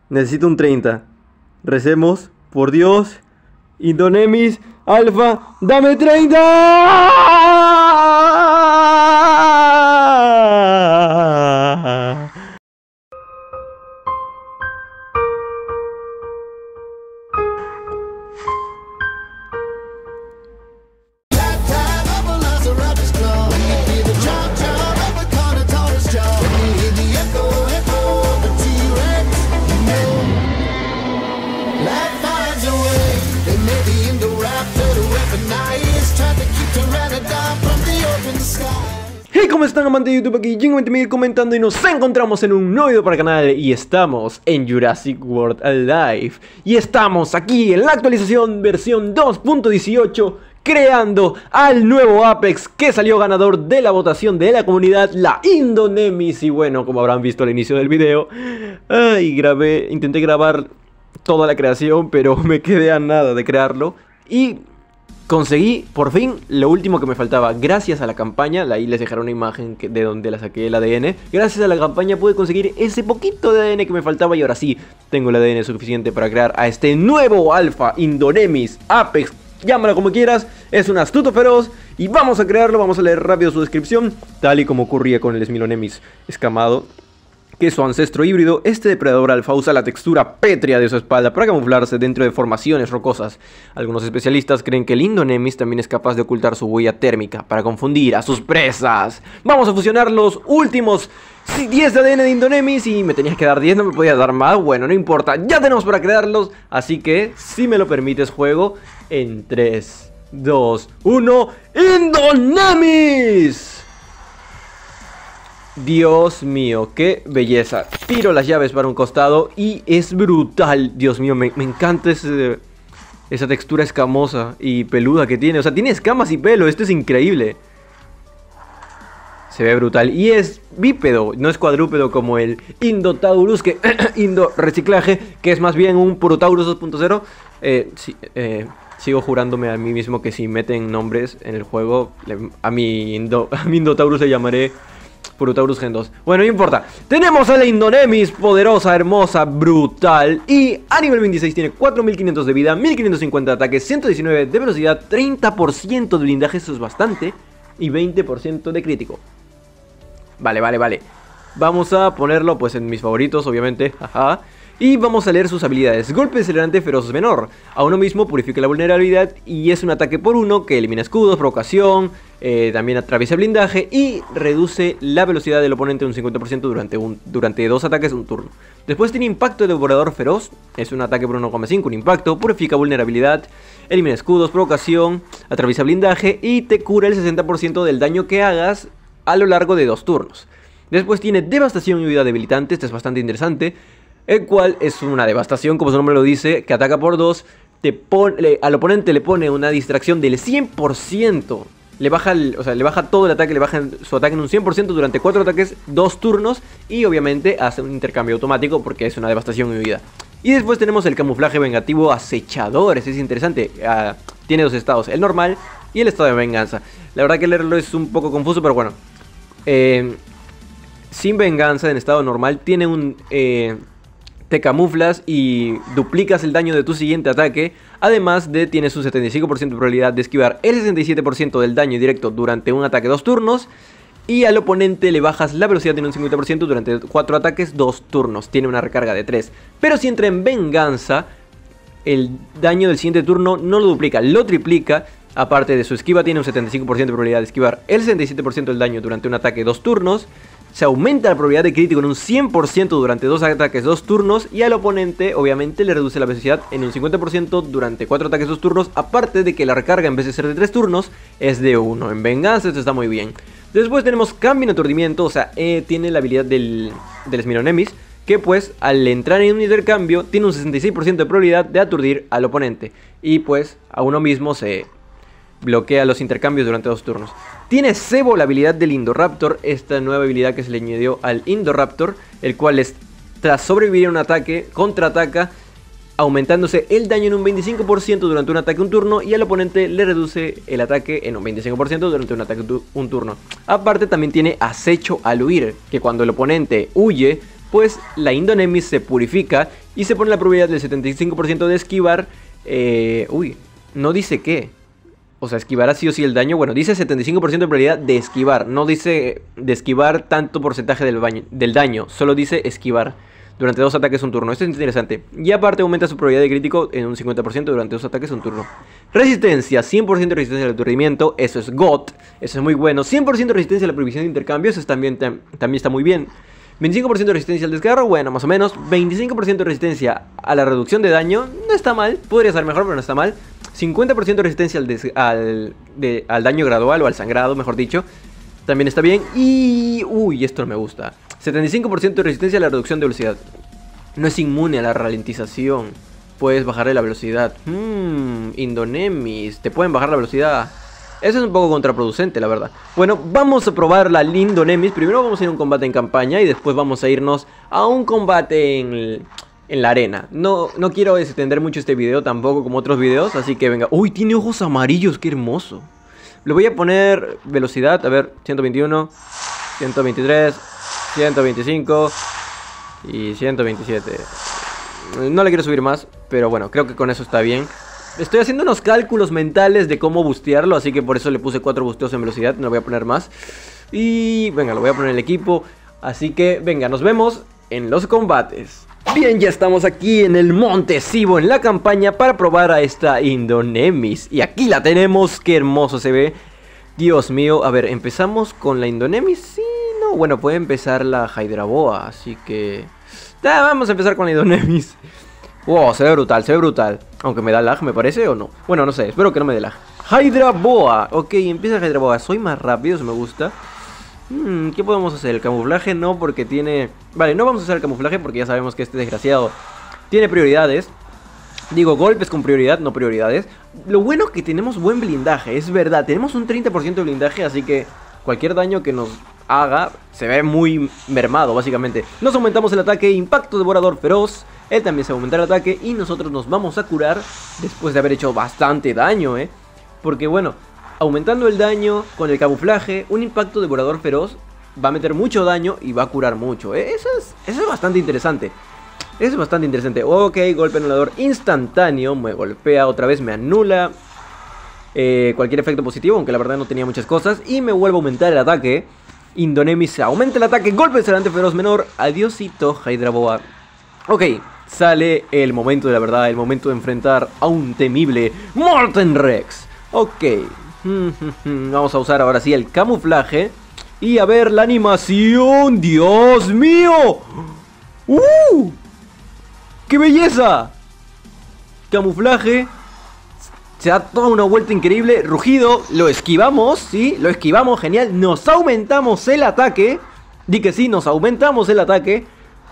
Necesito un 30. Recemos, por Dios. Indonemis, Alfa, dame 30. Hey, ¿cómo están, amantes de YouTube? Aquí Jingo20.000 comentando y nos encontramos en un nuevo video para el canal. Y estamos en Jurassic World Alive. Y estamos aquí en la actualización versión 2.18, creando al nuevo Apex que salió ganador de la votación de la comunidad, la Indonemis. Y bueno, como habrán visto al inicio del video, intenté grabar toda la creación, pero me quedé a nada de crearlo. Y conseguí, por fin, lo último que me faltaba. Gracias a la campaña, ahí les dejaré una imagen de donde la saqué el ADN. Gracias a la campaña pude conseguir ese poquito de ADN que me faltaba. Y ahora sí, tengo el ADN suficiente para crear a este nuevo alfa, Indonemis, Apex, llámalo como quieras. Es un astuto feroz y vamos a crearlo. Vamos a leer rápido su descripción. Tal y como ocurría con el Smilonemis escamado, que es su ancestro híbrido, este depredador alfa usa la textura pétrea de su espalda para camuflarse dentro de formaciones rocosas. Algunos especialistas creen que el Indonemis también es capaz de ocultar su huella térmica para confundir a sus presas. Vamos a fusionar los últimos 10 de ADN de Indonemis y me tenías que dar 10, no me podías dar más. Bueno, no importa, ya tenemos para crearlos, así que, si me lo permites, juego en 3, 2, 1... ¡Indonemis! Dios mío, qué belleza. Tiro las llaves para un costado y es brutal. Dios mío, me encanta esa textura escamosa y peluda que tiene. O sea, tiene escamas y pelo, esto es increíble. Se ve brutal y es bípedo, no es cuadrúpedo como el Indotaurus, que Indo reciclaje, que es más bien un Purotaurus 2.0. Sigo jurándome a mí mismo que si meten nombres en el juego, a mi Indotaurus le llamaré Purotaurus Gen 2. Bueno, no importa. Tenemos a la Indonemis, poderosa, hermosa, brutal. Y a nivel 26 tiene 4500 de vida, 1550 de ataque, 119 de velocidad, 30% de blindaje, eso es bastante. Y 20% de crítico. Vale. Vamos a ponerlo pues en mis favoritos, obviamente. Ajá. Y vamos a leer sus habilidades. Golpe acelerante feroz menor. A uno mismo purifica la vulnerabilidad y es un ataque por uno que elimina escudos, provocación, también atraviesa blindaje y reduce la velocidad del oponente un 50% durante 2 ataques un turno. Después tiene impacto de devorador feroz. Es un ataque por 1,5, un impacto, purifica vulnerabilidad, elimina escudos, provocación, atraviesa blindaje y te cura el 60% del daño que hagas a lo largo de 2 turnos. Después tiene devastación y huida debilitante. Este es bastante interesante, el cual es una devastación, como su nombre lo dice, que ataca por 2, al oponente le pone una distracción del 100%, le baja todo el ataque, le baja su ataque en un 100% durante 4 ataques, 2 turnos, y obviamente hace un intercambio automático porque es una devastación y huida. Y después tenemos el camuflaje vengativo acechador, ese es interesante, tiene 2 estados, el normal y el estado de venganza. La verdad que leerlo es un poco confuso, pero bueno, sin venganza en estado normal tiene un... te camuflas y duplicas el daño de tu siguiente ataque. Además de tienes un 75% de probabilidad de esquivar el 67% del daño directo durante un ataque 2 turnos. Y al oponente le bajas la velocidad en un 50% durante 4 ataques 2 turnos. Tiene una recarga de 3. Pero si entra en venganza, el daño del siguiente turno no lo duplica, lo triplica. Aparte de su esquiva, tiene un 75% de probabilidad de esquivar el 67% del daño durante un ataque 2 turnos. Se aumenta la probabilidad de crítico en un 100% durante 2 ataques 2 turnos. Y al oponente obviamente le reduce la velocidad en un 50% durante 4 ataques 2 turnos. Aparte de que la recarga, en vez de ser de 3 turnos, es de 1. En venganza esto está muy bien. Después tenemos cambio en aturdimiento. O sea, tiene la habilidad del Smilonemis, que pues al entrar en un intercambio tiene un 66% de probabilidad de aturdir al oponente. Y pues a uno mismo se bloquea los intercambios durante 2 turnos. Tiene Cebo, la habilidad del Indoraptor, esta nueva habilidad que se le añadió al Indoraptor, el cual tras sobrevivir a un ataque, contraataca, aumentándose el daño en un 25% durante un ataque un turno, y al oponente le reduce el ataque en un 25% durante un ataque un turno. Aparte también tiene Acecho al huir, que cuando el oponente huye, pues la Indonemis se purifica y se pone la probabilidad del 75% de esquivar. Uy, no dice qué. O sea, esquivará sí o sí el daño. Bueno, dice 75% de probabilidad de esquivar. No dice de esquivar tanto porcentaje del daño. Solo dice esquivar durante 2 ataques un turno. Esto es interesante. Y aparte aumenta su probabilidad de crítico en un 50% durante 2 ataques un turno. Resistencia, 100% de resistencia al aturdimiento. Eso es GOT. Eso es muy bueno. 100% de resistencia a la prohibición de intercambios. Eso también está muy bien. 25% de resistencia al desgarro, bueno, más o menos. 25% de resistencia a la reducción de daño, no está mal. Podría ser mejor, pero no está mal. 50% de resistencia al daño gradual o al sangrado, mejor dicho. También está bien. Y... uy, esto no me gusta. 75% de resistencia a la reducción de velocidad. No es inmune a la ralentización. Puedes bajarle la velocidad. Indonemis, te pueden bajar la velocidad. Eso es un poco contraproducente, la verdad. Bueno, vamos a probar la Indonemis. Primero vamos a ir a un combate en campaña y después vamos a irnos a un combate en la arena. No quiero extender mucho este video tampoco como otros videos, así que venga. Uy, tiene ojos amarillos, qué hermoso. Le voy a poner velocidad, a ver, 121, 123, 125 y 127. No le quiero subir más, pero bueno, creo que con eso está bien. Estoy haciendo unos cálculos mentales de cómo bustearlo, así que por eso le puse 4 busteos en velocidad, no le voy a poner más. Y venga, lo voy a poner en el equipo. Así que venga, nos vemos en los combates. Bien, ya estamos aquí en el Monte Sibo, en la campaña, para probar a esta Indonemis. Y aquí la tenemos, qué hermoso se ve. Dios mío, a ver, ¿empezamos con la Indonemis? Sí, no, bueno, puede empezar la Hydraboa, así que... vamos a empezar con la Indonemis. Wow, se ve brutal, se ve brutal. Aunque me da lag, me parece, o no. Bueno, no sé, espero que no me dé lag. Hydraboa, ok, empieza Hydraboa. Soy más rápido, eso me gusta. ¿Qué podemos hacer? El camuflaje no, porque tiene... Vale, no vamos a hacer el camuflaje porque ya sabemos que este desgraciado tiene prioridades. Digo, golpes con prioridad, no prioridades. Lo bueno es que tenemos buen blindaje, es verdad. Tenemos un 30% de blindaje, así que cualquier daño que nos haga se ve muy mermado, básicamente. Nos aumentamos el ataque, impacto devorador feroz. Él también se va a aumentar el ataque y nosotros nos vamos a curar después de haber hecho bastante daño, Porque bueno, aumentando el daño con el camuflaje, un impacto devorador feroz va a meter mucho daño y va a curar mucho, Eso es bastante interesante. Eso es bastante interesante. Ok, golpe anulador instantáneo. Me golpea otra vez, me anula cualquier efecto positivo, aunque la verdad no tenía muchas cosas. Y me vuelve a aumentar el ataque. Indonemis aumenta el ataque, golpe cerrante feroz menor. Adiosito, Hydraboa. Ok, sale el momento de la verdad, el momento de enfrentar a un temible Morten Rex. Ok, vamos a usar ahora sí el camuflaje. Y a ver la animación. ¡Dios mío! ¡Qué belleza! Camuflaje. Se da toda una vuelta increíble. Rugido, lo esquivamos, ¿sí? Lo esquivamos, genial. Nos aumentamos el ataque. Di que sí, nos aumentamos el ataque.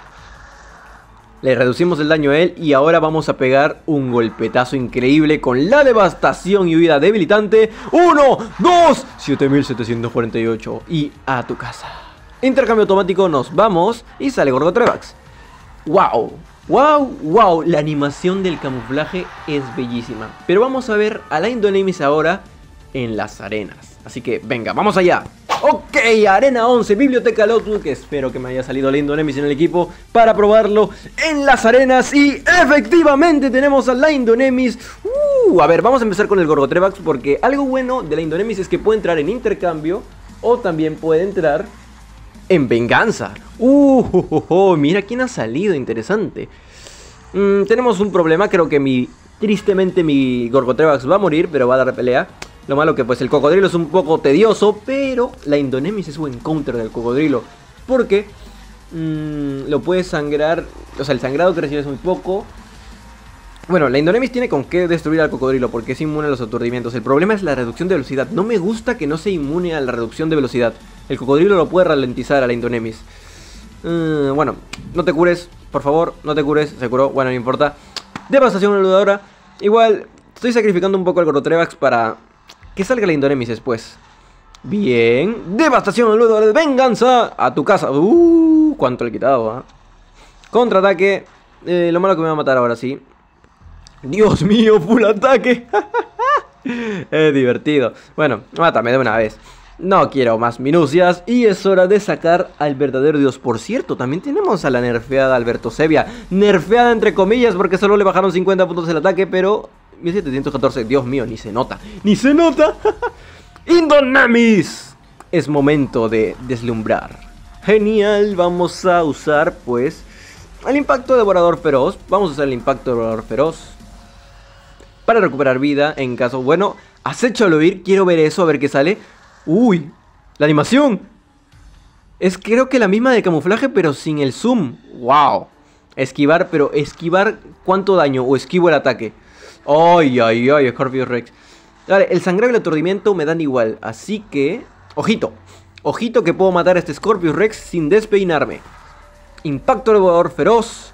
Le reducimos el daño a él y ahora vamos a pegar un golpetazo increíble con la devastación y huida debilitante. 1, 2, 7748 y a tu casa. Intercambio automático, nos vamos y sale Gorgotrevax. ¡Wow! ¡Wow! ¡Wow! La animación del camuflaje es bellísima. Pero vamos a ver a la Indonemis ahora en las arenas. Así que venga, vamos allá. Ok, arena 11, biblioteca Lotus, que espero que me haya salido la Indonemis en el equipo para probarlo en las arenas. Y efectivamente tenemos a la Indonemis. A ver, vamos a empezar con el Gorgotrevax, porque algo bueno de la Indonemis es que puede entrar en intercambio o también puede entrar en venganza. Mira quién ha salido, interesante. Tenemos un problema, creo que tristemente mi Gorgotrevax va a morir, pero va a dar pelea. Lo malo que pues el cocodrilo es un poco tedioso, pero la Indonemis es buen counter del cocodrilo, porque lo puede sangrar, o sea, el sangrado que recibe es muy poco. Bueno, la Indonemis tiene con qué destruir al cocodrilo, porque es inmune a los aturdimientos. El problema es la reducción de velocidad. No me gusta que no sea inmune a la reducción de velocidad. El cocodrilo lo puede ralentizar a la Indonemis. Bueno, no te cures, por favor, no te cures. Se curó, bueno, no importa. Devastación enludadora. Igual, estoy sacrificando un poco al Gorgotrevax para que salga la Indonemis después. Bien. Devastación enludadora de venganza. A tu casa. Cuánto le he quitado, Contraataque. Lo malo que me va a matar ahora sí. Dios mío, full ataque. Es divertido. Bueno, mátame de una vez. No quiero más minucias y es hora de sacar al verdadero dios. Por cierto, también tenemos a la nerfeada Alberto Zevia. Nerfeada entre comillas porque solo le bajaron 50 puntos el ataque, pero 1714, Dios mío, ni se nota. ¡Ni se nota! ¡Indonemis! Es momento de deslumbrar. Genial, vamos a usar pues el impacto devorador feroz. Vamos a usar el impacto devorador feroz para recuperar vida en caso... Bueno, acecho al huir, quiero ver eso, a ver qué sale. ¡Uy! ¡La animación! Es creo que la misma de camuflaje, pero sin el zoom. ¡Wow! Esquivar, pero esquivar... ¿Cuánto daño? ¿O esquivo el ataque? ¡Ay, ay, ay! Scorpius Rex. Vale, el sangrado y el aturdimiento me dan igual. Así que... ¡Ojito! Ojito que puedo matar a este Scorpius Rex sin despeinarme. Impacto devorador feroz.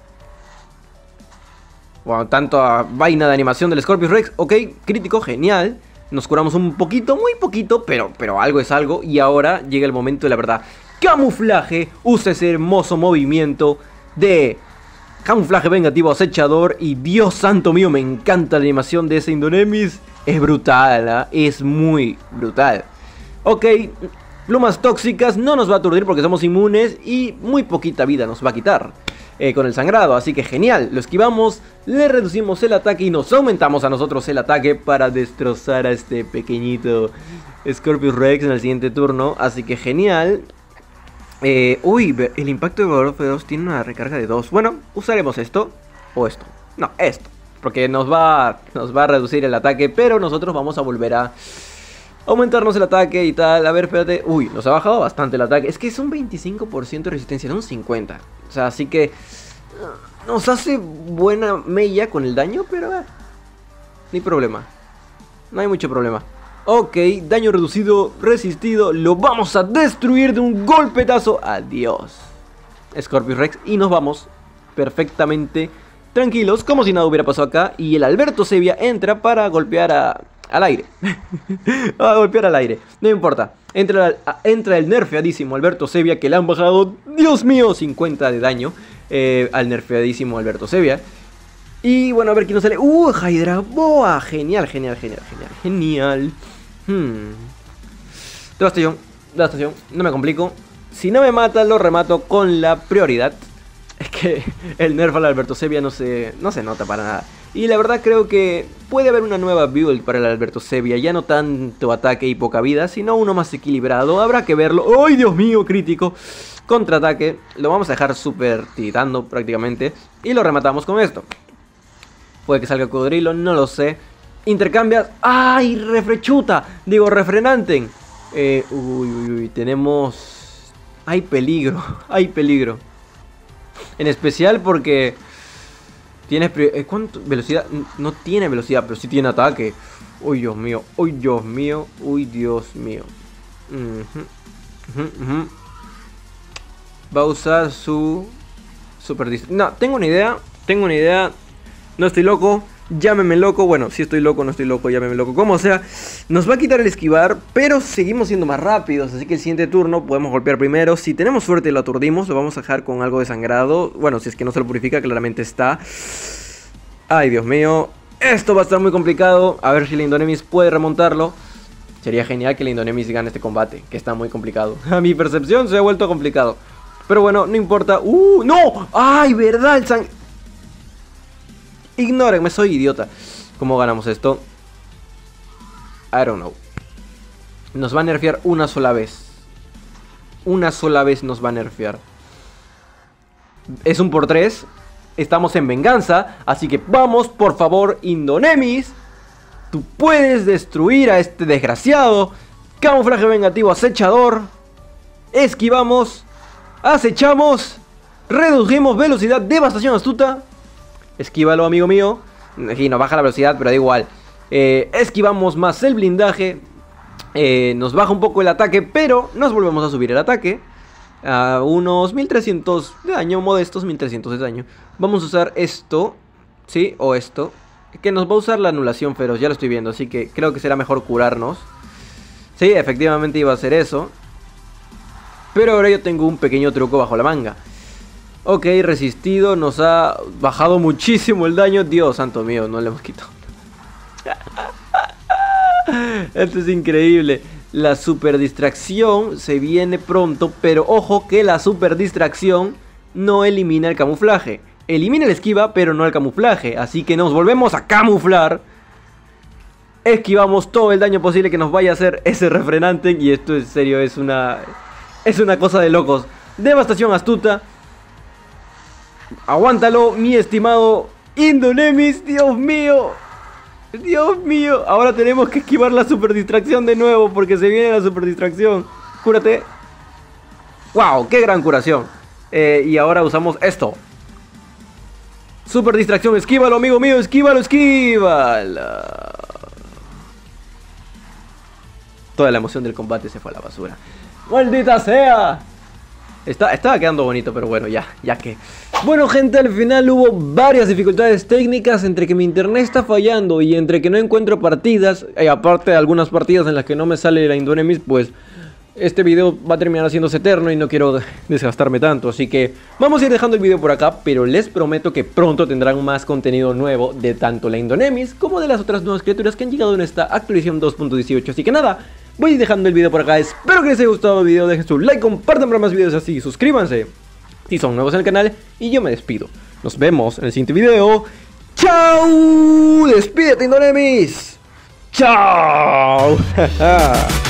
Bueno, tanto vaina de animación del Scorpius Rex. Ok, crítico, genial. Nos curamos un poquito, muy poquito, pero algo es algo. Y ahora llega el momento de la verdad. Camuflaje. Usa ese hermoso movimiento de camuflaje vengativo acechador. Y Dios santo mío, me encanta la animación de ese Indonemis. Es brutal, ¿eh? Es muy brutal. Ok, plumas tóxicas no nos va a aturdir porque somos inmunes. Y muy poquita vida nos va a quitar con el sangrado, así que genial. Lo esquivamos, le reducimos el ataque y nos aumentamos a nosotros el ataque para destrozar a este pequeñito Scorpius Rex en el siguiente turno. Así que genial. Uy, el impacto de Devorador Feroz tiene una recarga de 2. Bueno, usaremos esto o esto. No, esto, porque nos va a reducir el ataque, pero nosotros vamos a volver a aumentarnos el ataque y tal. A ver, espérate. Uy, nos ha bajado bastante el ataque. Es que es un 25% de resistencia, no un 50%. O sea, así que nos hace buena mella con el daño, pero ni problema. No hay mucho problema. Ok, daño reducido, resistido. Lo vamos a destruir de un golpetazo. Adiós, Scorpius Rex. Y nos vamos perfectamente tranquilos, como si nada hubiera pasado acá. Y el Alberto Zevia entra para golpear al aire. A golpear al aire. No importa. Entra el nerfeadísimo Alberto Zevia, que le han bajado, Dios mío, 50 de daño al nerfeadísimo Alberto Zevia. Y bueno, a ver quién nos sale. Hydra Boa. Genial, genial, genial, genial. Genial. Devastación. Devastación. No me complico. Si no me mata, lo remato con la prioridad. Es que el nerf al Alberto Zevia no se nota para nada. Y la verdad creo que puede haber una nueva build para el Alberto Zevia. Ya no tanto ataque y poca vida, sino uno más equilibrado. Habrá que verlo. ¡Ay, Dios mío! Crítico. Contraataque. Lo vamos a dejar súper tiritando prácticamente. Y lo rematamos con esto. Puede que salga cocodrilo, no lo sé. Intercambias. ¡Ay! Refrechuta. Digo, refrenanten. Uy. Tenemos... Hay peligro. Hay peligro. En especial porque... Tiene... ¿Cuánto? Velocidad. No tiene velocidad, pero sí tiene ataque. Uy, Dios mío. Uy, Dios mío. Uy, Dios mío. Va a usar su... Super... No, tengo una idea. Tengo una idea. No estoy loco. Llámeme loco. Bueno, si estoy loco, no estoy loco. Llámeme loco. Como sea. Nos va a quitar el esquivar. Pero seguimos siendo más rápidos. Así que el siguiente turno podemos golpear primero. Si tenemos suerte y lo aturdimos, lo vamos a dejar con algo de sangrado. Bueno, si es que no se lo purifica, claramente está. Ay, Dios mío. Esto va a estar muy complicado. A ver si la Indonemis puede remontarlo. Sería genial que la Indonemis gane este combate, que está muy complicado. A mi percepción se ha vuelto complicado. Pero bueno, no importa. ¡No! ¡Ay, verdad! El sang... Ignórenme, soy idiota. ¿Cómo ganamos esto? I don't know. Nos va a nerfear una sola vez. Una sola vez nos va a nerfear. Es un por 3. Estamos en venganza. Así que vamos, por favor, Indonemis. Tú puedes destruir a este desgraciado. Camuflaje vengativo acechador. Esquivamos. Acechamos. Redujimos velocidad. Devastación astuta. Esquívalo, amigo mío. Aquí nos baja la velocidad, pero da igual. Esquivamos más el blindaje. Nos baja un poco el ataque, pero nos volvemos a subir el ataque. A unos 1300 de daño, modestos 1300 de daño. Vamos a usar esto. ¿Sí? O esto. Que nos va a usar la anulación feroz, ya lo estoy viendo. Así que creo que será mejor curarnos. Sí, efectivamente iba a hacer eso. Pero ahora yo tengo un pequeño truco bajo la manga. Ok, resistido, nos ha bajado muchísimo el daño. Dios santo mío, no le hemos quitado. Esto es increíble. La super distracción se viene pronto, pero ojo que la super distracción no elimina el camuflaje. Elimina el esquiva, pero no el camuflaje. Así que nos volvemos a camuflar. Esquivamos todo el daño posible que nos vaya a hacer ese refrenante. Y esto en serio es una cosa de locos. Devastación astuta. Aguántalo, mi estimado Indonemis. Dios mío. Dios mío. Ahora tenemos que esquivar la super distracción de nuevo, porque se viene la super distracción. Cúrate. Wow, qué gran curación. Y ahora usamos esto. Super distracción, esquívalo, amigo mío, esquívalo, esquívalo. Toda la emoción del combate se fue a la basura. ¡Maldita sea! Estaba quedando bonito, pero bueno, ya que... Bueno, gente, al final hubo varias dificultades técnicas, entre que mi internet está fallando y entre que no encuentro partidas, y aparte de algunas partidas en las que no me sale la Indonemis, pues... Este video va a terminar haciéndose eterno y no quiero desgastarme tanto, así que vamos a ir dejando el video por acá, pero les prometo que pronto tendrán más contenido nuevo de tanto la Indonemis como de las otras nuevas criaturas que han llegado en esta actualización 2.18, así que nada, voy a ir dejando el video por acá. Espero que les haya gustado el video, dejen su like, compartan para más videos así, suscríbanse si son nuevos en el canal y yo me despido. Nos vemos en el siguiente video. ¡Chao! ¡Despídete, Indonemis! ¡Chao!